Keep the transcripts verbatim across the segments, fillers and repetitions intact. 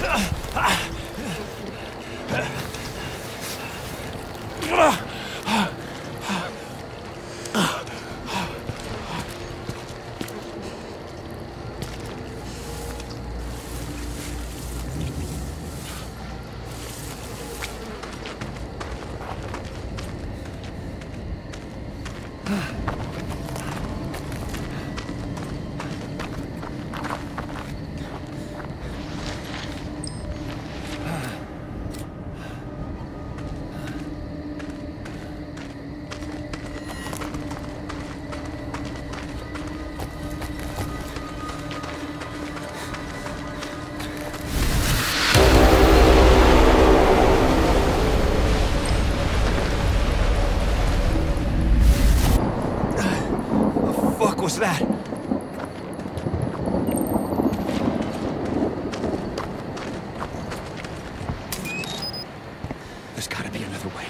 What was that? There's gotta be another way.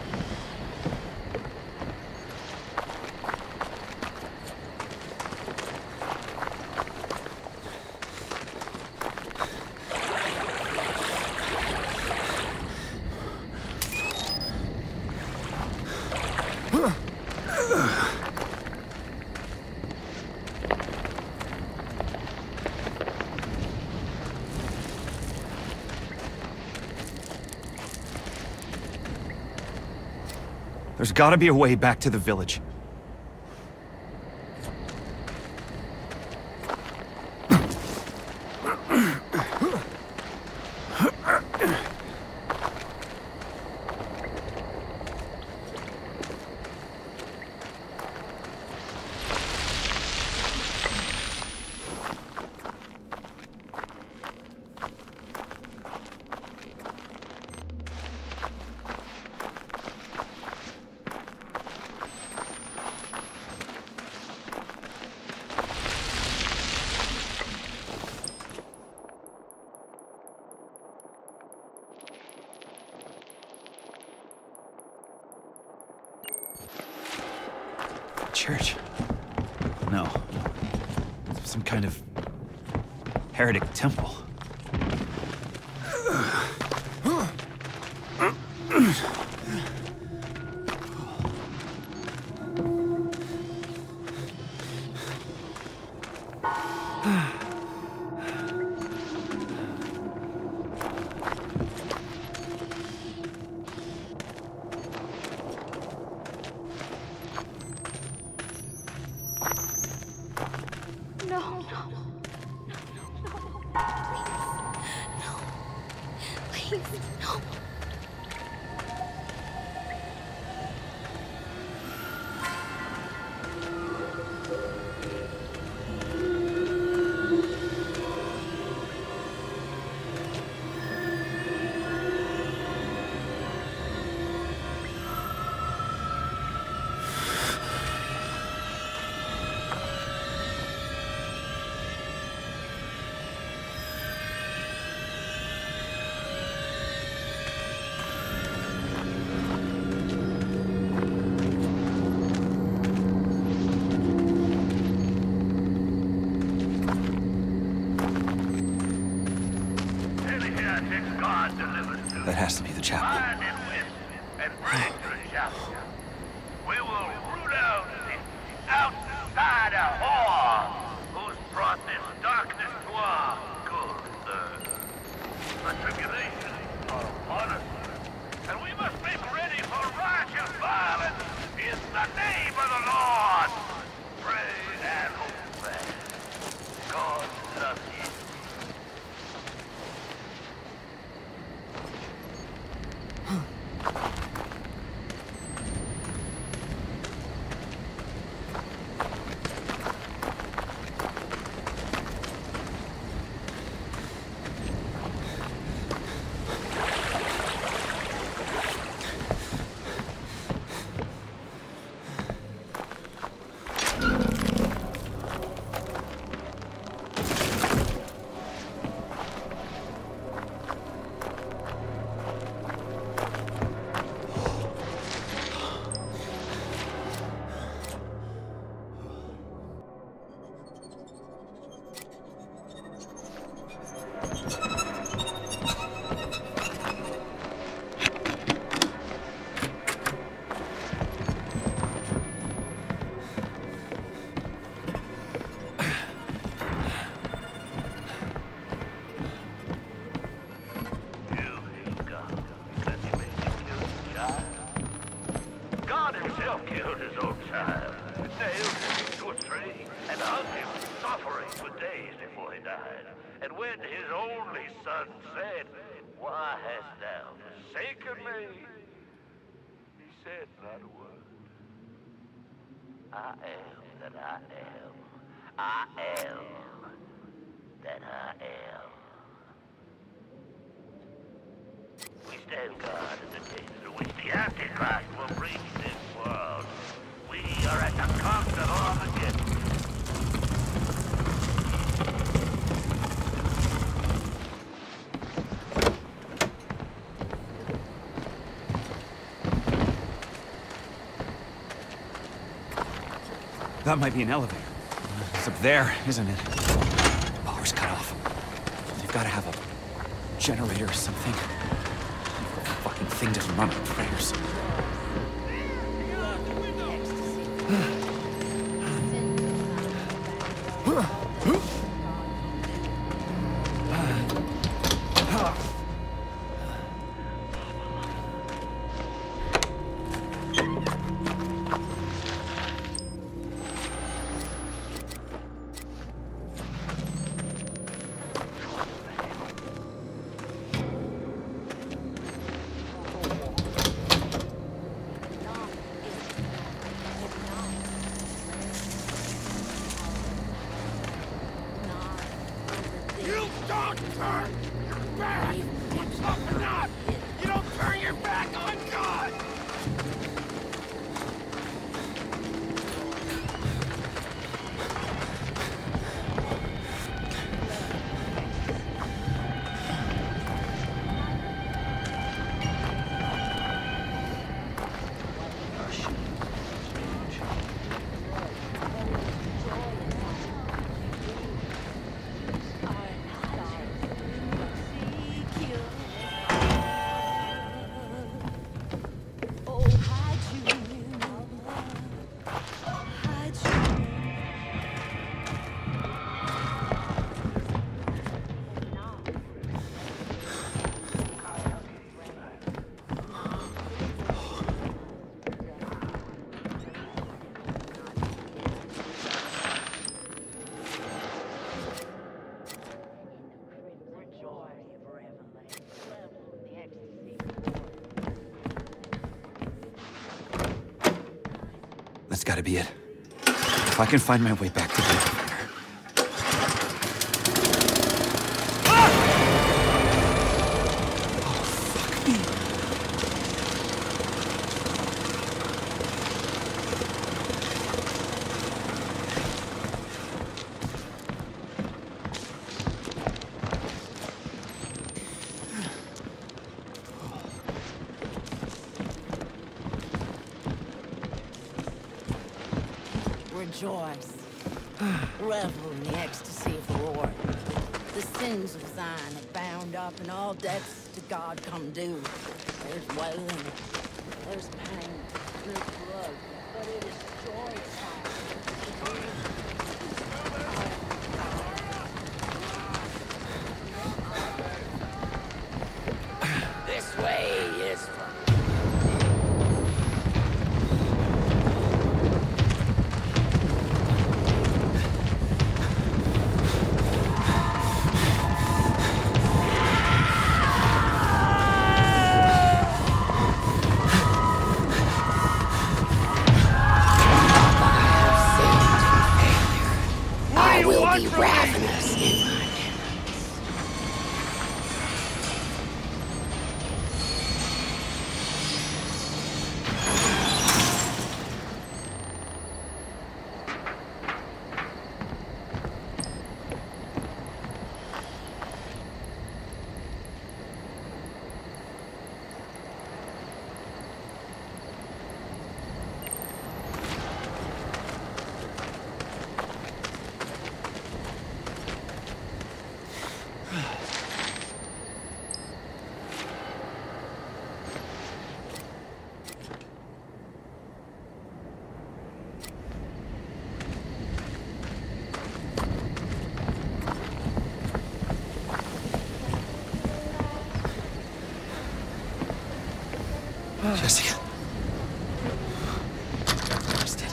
There's gotta be a way back to the village. Church? No. Some kind of heretic temple. That has to be the chapel. We will root out the outsider whore who's brought this darkness to our good earth. The tribulation are upon us, and we must make ready for righteous violence in the name of the Lord. Pray and hope that God loves you. only son said, "Why hast thou forsaken me?" He said not a word. I am that I am. I am that I am. We stand guard at the gates through which the Antichrist will reach this world. We are at the cost of Armageddon. That might be an elevator. It's up there, isn't it? The power's cut off. They've got to have a generator or something. The fucking thing doesn't run on prayers. That's gotta be it. If I can find my way back to the elevator. Rejoice. Revel in the ecstasy of the Lord. The sins of Zion are bound up, and all debts to God come due. There's wailing, there's pain, there's blood, but it is joy time. This way is from ravenous in my Jessica. Arrested.